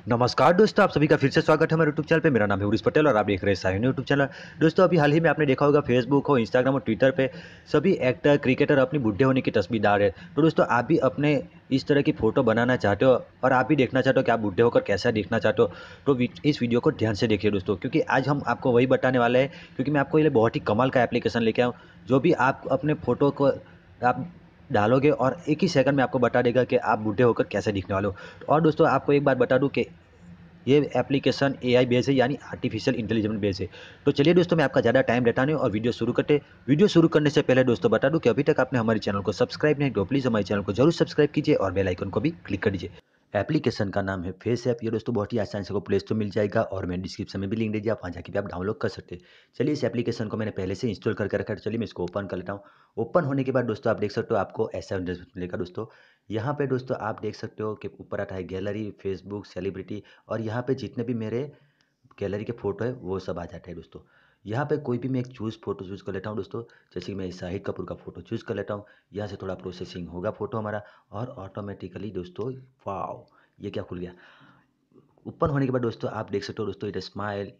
नमस्कार दोस्तों, आप सभी का फिर से स्वागत है हमारे यूट्यूब चैनल पे। मेरा नाम है उरिस पटेल और आप देख रहे हैं साहिन यूट्यूब चैनल। दोस्तों, अभी हाल ही में आपने देखा होगा फेसबुक हो, इंस्टाग्राम और ट्विटर पे सभी एक्टर, क्रिकेटर अपनी बुढ़े होने की तस्वीर डाल रहे हैं। तो दोस्तों, आप भी अपने इस तरह की फ़ोटो बनाना चाहते हो और आप भी देखना चाहते हो कि आप बुढ़े होकर कैसा दिखना चाहते हो, तो इस वीडियो को ध्यान से देखिए दोस्तों, क्योंकि आज हम आपको वही बताने वाले हैं। क्योंकि मैं आपको ये बहुत ही कमाल का एप्लीकेशन लेके आया हूँ, जो भी आप अपने फ़ोटो को आप डालोगे और एक ही सेकंड में आपको बता देगा कि आप बूढ़े होकर कैसे दिखने वाले हो। और दोस्तों, आपको एक बात बता दूं कि ये एप्लीकेशन एआई बेस है, यानी आर्टिफिशियल इंटेलिजेंस बेस है। तो चलिए दोस्तों, मैं आपका ज़्यादा टाइम लेता नहीं हूँ और वीडियो शुरू करते। वीडियो शुरू करने से पहले दोस्तों बता दूं कि अभी तक आपने हमारे चैनल को सब्सक्राइब नहीं तो प्लीज़ हमारे चैनल को जरूर सब्सक्राइब कीजिए और बेल आइकन को भी क्लिक कर दीजिए। एप्लीकेशन का नाम है फेस ऐप। ये दोस्तों बहुत ही आसानी से आपको प्ले स्टोर मिल जाएगा और मैं डिस्क्रिप्शन में भी लिंक दे दिया, आप वहाँ जाके भी आप डाउनलोड कर सकते हैं। चलिए, इस एप्लीकेशन को मैंने पहले से इंस्टॉल करके रखा है, तो चलिए मैं इसको ओपन कर लेता हूँ। ओपन होने के बाद दोस्तों आप देख सकते हो, आपको ऐसा इंटरफेस मिलेगा दोस्तों। यहाँ पे दोस्तों आप देख सकते हो कि ऊपर आता है गैलरी, फेसबुक, सेलिब्रिटी, और यहाँ पे जितने भी मेरे गैलरी के फ़ोटो है वो सब आ जाते हैं दोस्तों। यहाँ पे कोई भी मैं एक फ़ोटो चूज़ कर लेता हूँ दोस्तों। जैसे कि मैं शाहिद कपूर का फ़ोटो चूज़ कर लेता हूँ। यहाँ से थोड़ा प्रोसेसिंग होगा फ़ोटो हमारा और ऑटोमेटिकली दोस्तों, वाओ! ये क्या खुल गया। ओपन होने के बाद दोस्तों आप देख सकते हो दोस्तों, इधर smile,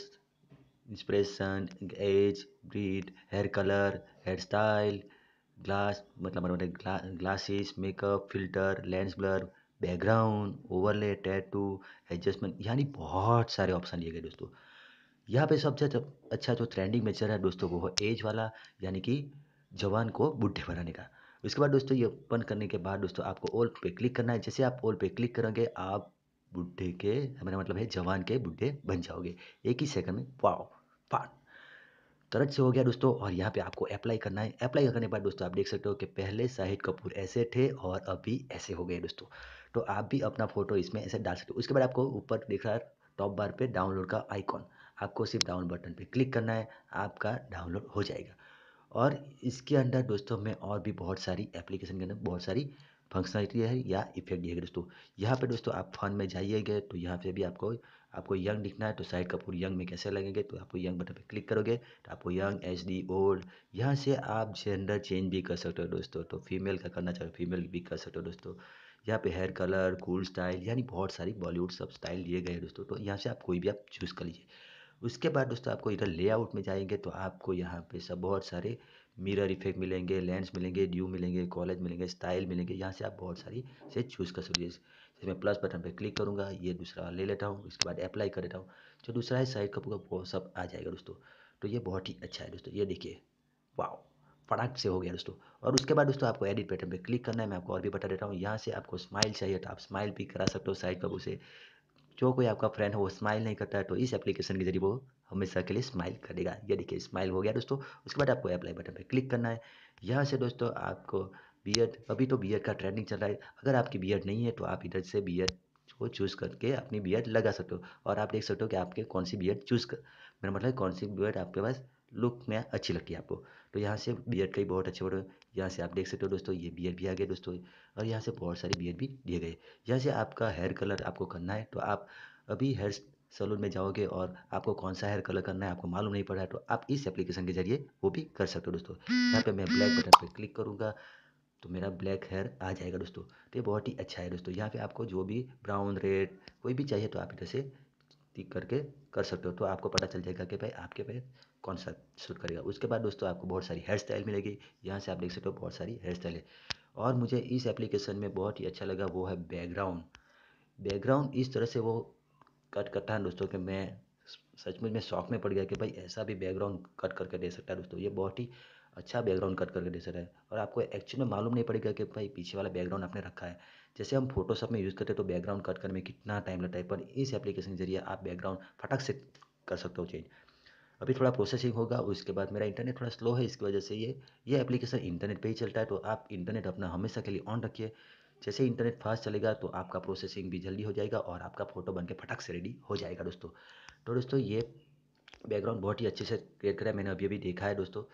inspiration, age, breed, hair colour, hair style, glass मतलब glasses, makeup, filter, lens blur, background, overlay, tattoo, adjustment, यानी बहुत सारे ऑप्शन दिए गए दोस्तों। यहाँ पे सबसे अच्छा जो ट्रेंडिंग में चल रहा है दोस्तों, वो है एज वाला, यानी कि जवान को बुढ़े बनाने का। उसके बाद दोस्तों ये ओपन करने के बाद दोस्तों आपको ऑल पे क्लिक करना है। जैसे आप ऑल पे क्लिक करोगे, आप बुढ़े के, मेरा मतलब है जवान के बुढ़े बन जाओगे एक ही सेकंड में। वाओ! फाट तुरंत से हो गया दोस्तों। और यहाँ पे आपको अप्लाई करना है। अप्लाई करने के बाद दोस्तों आप देख सकते हो कि पहले शाहिद कपूर ऐसे थे और अभी ऐसे हो गए दोस्तों। तो आप भी अपना फ़ोटो इसमें ऐसे डाल सकते हो। उसके बाद आपको ऊपर दिख रहा है टॉप बार पे डाउनलोड का आइकॉन, आपको सिर्फ डाउन बटन पे क्लिक करना है, आपका डाउनलोड हो जाएगा। और इसके अंदर दोस्तों में और भी बहुत सारी एप्लीकेशन के अंदर बहुत सारी फंक्शनलिटी है या इफेक्ट दिए गए दोस्तों। यहाँ पे दोस्तों आप फन में जाइएगा तो यहाँ पे भी आपको आपको यंग दिखना है, तो शाहिद कपूर यंग में कैसे लगेंगे, तो आपको यंग बटन पे क्लिक करोगे तो आपको यंग, एच डी, ओल्ड, यहाँ से आप जेंडर चेंज भी कर सकते हो दोस्तों। तो फीमेल का करना चाहो फीमेल भी कर सकते हो दोस्तों। यहाँ पे हेयर कलर, कूल स्टाइल, यानी बहुत सारी बॉलीवुड सब स्टाइल दिए गए हैं दोस्तों। तो यहाँ से आप कोई भी आप चूज़ कर लीजिए। उसके बाद दोस्तों आपको इधर लेआउट में जाएंगे तो आपको यहाँ पे सब बहुत सारे मिरर इफेक्ट मिलेंगे, लेंस मिलेंगे, ड्यू मिलेंगे, कॉलेज मिलेंगे, स्टाइल मिलेंगे। यहाँ से आप बहुत सारी से चूज़ कर सकते हैं। जैसे मैं प्लस बटन पे क्लिक करूँगा, ये दूसरा ले लेता हूँ, इसके बाद अप्लाई कर देता हूँ। जो दूसरा है शाहिद कपूर का, वो सब आ जाएगा दोस्तों। तो ये बहुत ही अच्छा है दोस्तों, ये देखिए, वाओ! फटाक से हो गया दोस्तों। और उसके बाद दोस्तों आपको एडिट बटन पे क्लिक करना है। मैं आपको और भी बता देता हूँ, यहाँ से आपको स्माइल चाहिए तो आप स्माइल भी करा सकते हो शाहिद कपूर से। जो कोई आपका फ्रेंड है वो स्माइल नहीं करता है, तो इस एप्लीकेशन के जरिए वो हमेशा के लिए स्माइल करेगा। ये देखिए, स्माइल हो गया दोस्तों। उसके बाद आपको अप्लाई बटन पे क्लिक करना है। यहाँ से दोस्तों आपको बियर्ड, अभी तो बियर्ड का ट्रेंडिंग चल रहा है। अगर आपकी बियर्ड नहीं है तो आप इधर से बियर्ड को चूज़ करके अपनी बियर्ड लगा सकते हो। और आप देख सकते हो कि आपके कौन सी बियर्ड चूज़ कर, मेरा मतलब कौन सी बियर्ड आपके पास लुक में अच्छी लगती है आपको। तो यहाँ से बियर्ड कई बहुत अच्छे फोटो, यहाँ से आप देख सकते हो दोस्तों, ये बियर्ड भी आ गए दोस्तों। और यहाँ से बहुत सारी बियर्ड भी दिए गए। यहाँ से आपका हेयर कलर आपको करना है, तो आप अभी हेयर सैलून में जाओगे और आपको कौन सा हेयर कलर करना है आपको मालूम नहीं पड़ा है, तो आप इस एप्लीकेशन के जरिए वो भी कर सकते हो दोस्तों। यहाँ पे मैं ब्लैक बटन पे क्लिक करूँगा तो मेरा ब्लैक हेयर आ जाएगा दोस्तों। तो ये बहुत ही अच्छा है दोस्तों। यहाँ पे आपको जो भी ब्राउन, रेड कोई भी चाहिए तो आप इधर से टिक करके कर सकते हो, तो आपको पता चल जाएगा कि भाई आपके पे कौन सा सूट करेगा। उसके बाद दोस्तों आपको बहुत सारी हेयर स्टाइल मिलेगी। यहाँ से आप देख सकते हो बहुत सारी हेयर स्टाइल है। और मुझे इस एप्लीकेशन में बहुत ही अच्छा लगा वो है बैकग्राउंड। बैकग्राउंड इस तरह से वो कट करता है दोस्तों कि मैं सचमुच में शौक में पड़ गया कि भाई ऐसा भी बैकग्राउंड कट करके दे सकता है दोस्तों। ये बहुत ही अच्छा बैकग्राउंड कट करके दे सकता है और आपको एक्चुअली में मालूम नहीं पड़ेगा कि भाई पीछे वाला बैकग्राउंड आपने रखा है। जैसे हम फोटोशॉप में यूज़ करते हैं तो बैकग्राउंड कट करने में कितना टाइम लगता है, पर इस एप्लीकेशन के जरिए आप बैकग्राउंड फटक से कर सकते हो चेंज। अभी थोड़ा प्रोसेसिंग होगा। उसके बाद मेरा इंटरनेट थोड़ा स्लो है, इसकी वजह से ये एप्लीकेशन इंटरनेट पे ही चलता है, तो आप इंटरनेट अपना हमेशा के लिए ऑन रखिए। जैसे इंटरनेट फास्ट चलेगा तो आपका प्रोसेसिंग भी जल्दी हो जाएगा और आपका फ़ोटो बन के फटक से रेडी हो जाएगा दोस्तों। तो दोस्तों ये बैकग्राउंड बहुत ही अच्छे से क्रिएट करा है, मैंने अभी अभी देखा है दोस्तों।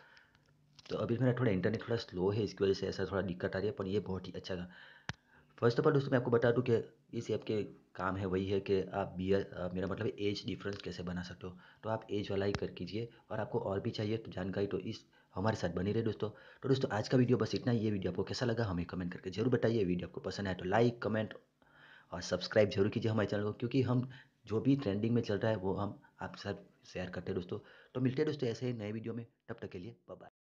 तो अभी मेरा थोड़ा इंटरनेट थोड़ा स्लो है, इसकी वजह से ऐसा थोड़ा दिक्कत आ रही है, पर ये बहुत ही अच्छा था। फर्स्ट ऑफ ऑल दोस्तों मैं आपको बता दूं कि इस ऐप के काम है वही है कि आप मेरा मतलब एज डिफरेंस कैसे बना सकते हो। तो आप एज वाला ही कर कीजिए, और आपको और भी चाहिए तो जानकारी तो इस हमारे साथ बनी रहे दोस्तों। तो दोस्तों आज का वीडियो बस इतना ही। ये वीडियो आपको कैसा लगा हमें कमेंट करके जरूर बताइए। वीडियो आपको पसंद आए तो लाइक, कमेंट और सब्सक्राइब जरूर कीजिए हमारे चैनल को, क्योंकि हम जो भी ट्रेंडिंग में चल रहा है वो हम आपके साथ शेयर करते हैं दोस्तों। तो मिलते हैं दोस्तों ऐसे ही नए वीडियो में, तब तक के लिए बाय बाय।